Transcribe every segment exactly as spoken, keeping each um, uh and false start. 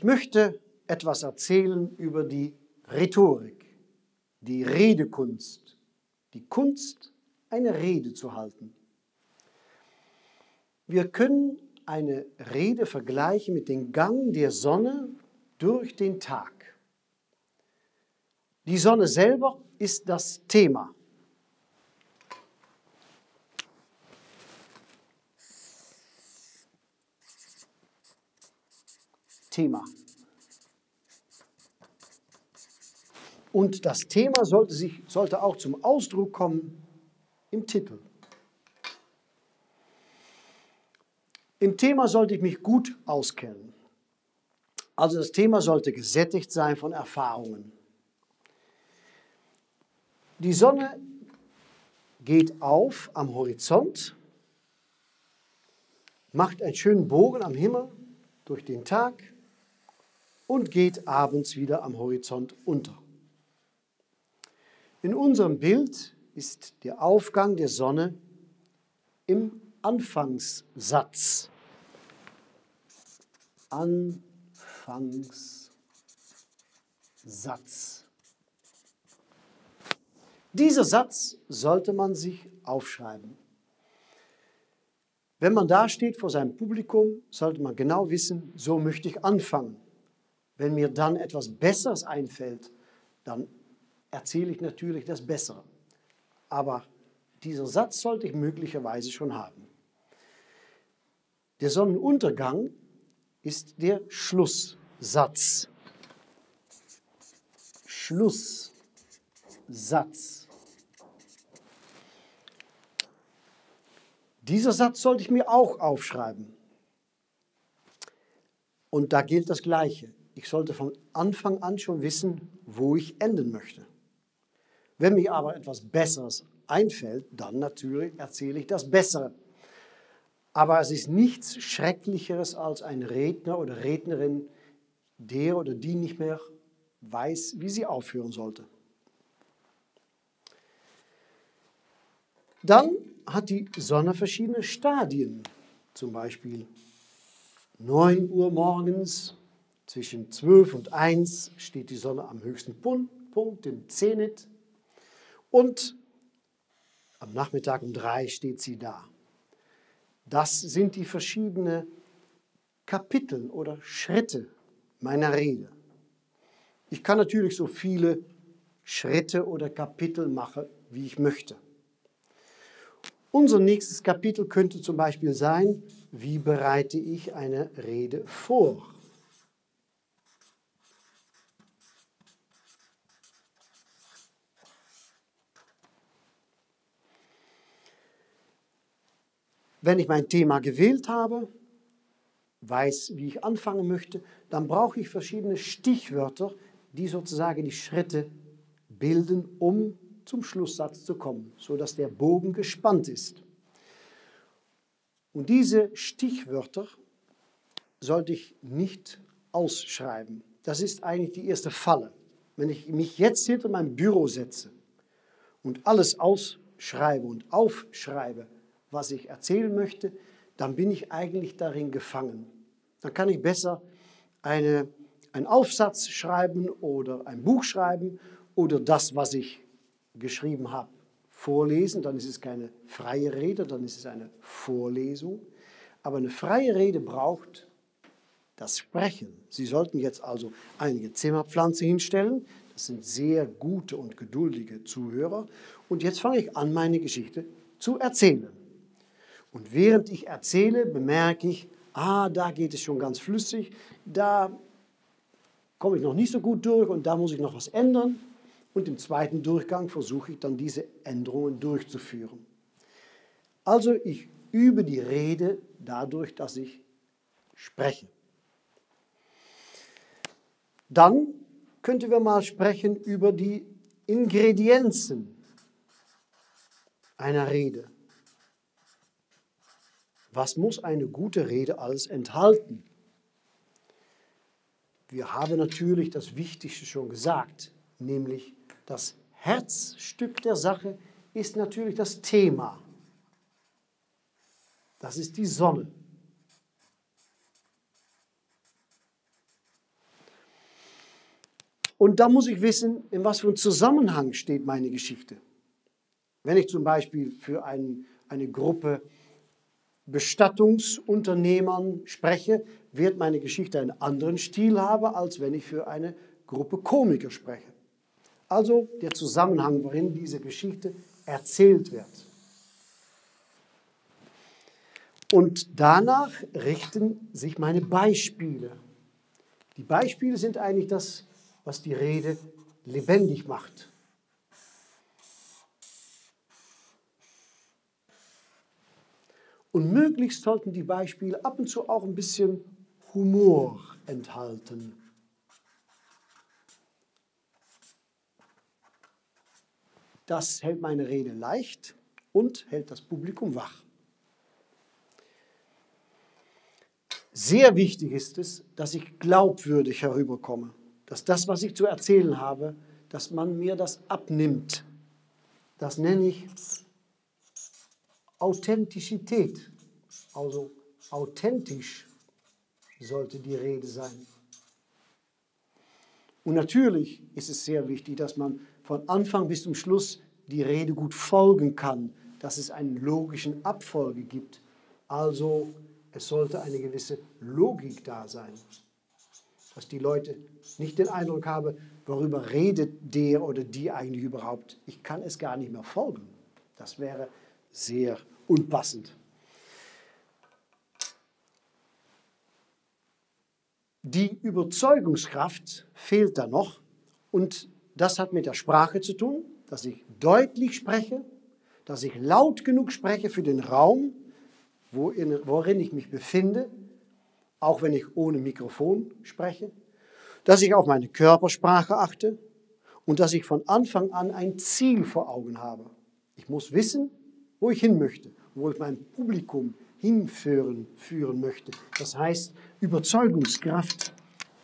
Ich möchte etwas erzählen über die Rhetorik, die Redekunst, die Kunst, eine Rede zu halten. Wir können eine Rede vergleichen mit dem Gang der Sonne durch den Tag. Die Sonne selber ist das Thema. Thema. Und das Thema sollte, sich, sollte auch zum Ausdruck kommen im Titel. Im Thema sollte ich mich gut auskennen. Also das Thema sollte gesättigt sein von Erfahrungen. Die Sonne geht auf am Horizont, macht einen schönen Bogen am Himmel durch den Tag und geht abends wieder am Horizont unter. In unserem Bild ist der Aufgang der Sonne im Anfangssatz. Anfangssatz. Dieser Satz sollte man sich aufschreiben. Wenn man da steht vor seinem Publikum, sollte man genau wissen, so möchte ich anfangen. Wenn mir dann etwas Besseres einfällt, dann erzähle ich natürlich das Bessere. Aber dieser Satz sollte ich möglicherweise schon haben. Der Sonnenuntergang ist der Schlusssatz. Schlusssatz. Dieser Satz sollte ich mir auch aufschreiben. Und da gilt das Gleiche. Ich sollte von Anfang an schon wissen, wo ich enden möchte. Wenn mir aber etwas Besseres einfällt, dann natürlich erzähle ich das Bessere. Aber es ist nichts Schrecklicheres als ein Redner oder Rednerin, der oder die nicht mehr weiß, wie sie aufhören sollte. Dann hat die Sonne verschiedene Stadien. Zum Beispiel neun Uhr morgens, zwischen zwölf und eins steht die Sonne am höchsten Punkt, im Zenit. Und am Nachmittag um drei steht sie da. Das sind die verschiedenen Kapitel oder Schritte meiner Rede. Ich kann natürlich so viele Schritte oder Kapitel machen, wie ich möchte. Unser nächstes Kapitel könnte zum Beispiel sein, wie bereite ich eine Rede vor? Wenn ich mein Thema gewählt habe, weiß, wie ich anfangen möchte, dann brauche ich verschiedene Stichwörter, die sozusagen die Schritte bilden, um zum Schlusssatz zu kommen, sodass der Bogen gespannt ist. Und diese Stichwörter sollte ich nicht ausschreiben. Das ist eigentlich die erste Falle. Wenn ich mich jetzt hinter mein Büro setze und alles ausschreibe und aufschreibe, was ich erzählen möchte, dann bin ich eigentlich darin gefangen. Dann kann ich besser eine, einen Aufsatz schreiben oder ein Buch schreiben oder das, was ich geschrieben habe, vorlesen. Dann ist es keine freie Rede, dann ist es eine Vorlesung. Aber eine freie Rede braucht das Sprechen. Sie sollten jetzt also einige Zimmerpflanzen hinstellen. Das sind sehr gute und geduldige Zuhörer. Und jetzt fange ich an, meine Geschichte zu erzählen. Und während ich erzähle, bemerke ich, ah, da geht es schon ganz flüssig, da komme ich noch nicht so gut durch und da muss ich noch was ändern. Und im zweiten Durchgang versuche ich dann diese Änderungen durchzuführen. Also ich übe die Rede dadurch, dass ich spreche. Dann könnten wir mal sprechen über die Ingredienzen einer Rede. Was muss eine gute Rede alles enthalten? Wir haben natürlich das Wichtigste schon gesagt, nämlich das Herzstück der Sache ist natürlich das Thema. Das ist die Sonne. Und da muss ich wissen, in was für einem Zusammenhang steht meine Geschichte. Wenn ich zum Beispiel für ein, eine Gruppe Bestattungsunternehmern spreche, wird meine Geschichte einen anderen Stil haben, als wenn ich für eine Gruppe Komiker spreche. Also der Zusammenhang, worin diese Geschichte erzählt wird. Und danach richten sich meine Beispiele. Die Beispiele sind eigentlich das, was die Rede lebendig macht. Und möglichst sollten die Beispiele ab und zu auch ein bisschen Humor enthalten. Das hält meine Rede leicht und hält das Publikum wach. Sehr wichtig ist es, dass ich glaubwürdig herüberkomme, dass das, was ich zu erzählen habe, dass man mir das abnimmt. Das nenne ich Authentizität. Also authentisch sollte die Rede sein. Und natürlich ist es sehr wichtig, dass man von Anfang bis zum Schluss die Rede gut folgen kann, dass es eine logischen Abfolge gibt. Also es sollte eine gewisse Logik da sein, dass die Leute nicht den Eindruck haben, worüber redet der oder die eigentlich überhaupt. Ich kann es gar nicht mehr folgen. Das wäre sehr unpassend. Die Überzeugungskraft fehlt da noch und das hat mit der Sprache zu tun, dass ich deutlich spreche, dass ich laut genug spreche für den Raum, worin ich mich befinde, auch wenn ich ohne Mikrofon spreche, dass ich auf meine Körpersprache achte und dass ich von Anfang an ein Ziel vor Augen habe. Ich muss wissen, wo ich hin möchte, wo ich mein Publikum hinführen führen möchte. Das heißt Überzeugungskraft.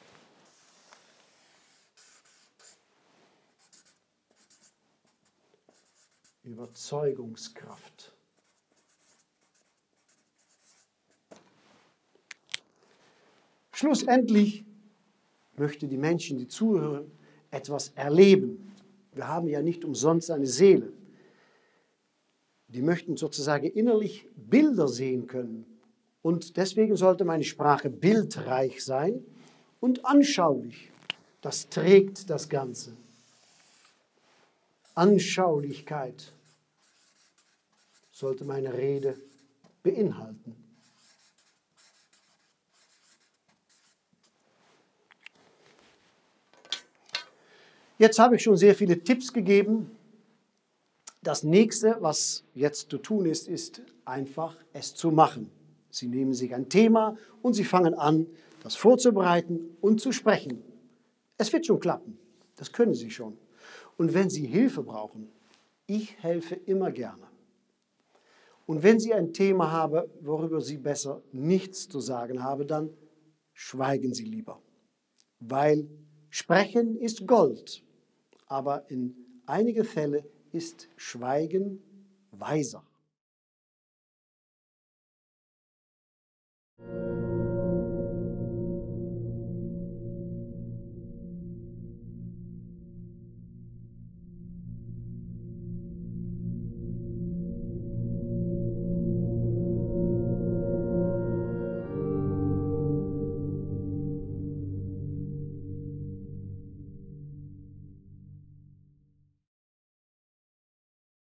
Überzeugungskraft. Schlussendlich möchte die Menschen, die zuhören, etwas erleben. Wir haben ja nicht umsonst eine Seele. Die möchten sozusagen innerlich Bilder sehen können. Und deswegen sollte meine Sprache bildreich sein und anschaulich. Das trägt das Ganze. Anschaulichkeit sollte meine Rede beinhalten. Jetzt habe ich schon sehr viele Tipps gegeben. Das nächste, was jetzt zu tun ist, ist einfach es zu machen. Sie nehmen sich ein Thema und Sie fangen an, das vorzubereiten und zu sprechen. Es wird schon klappen. Das können Sie schon. Und wenn Sie Hilfe brauchen, ich helfe immer gerne. Und wenn Sie ein Thema haben, worüber Sie besser nichts zu sagen haben, dann schweigen Sie lieber. Weil Sprechen ist Gold, aber in einigen Fällen ist Schweigen weiser.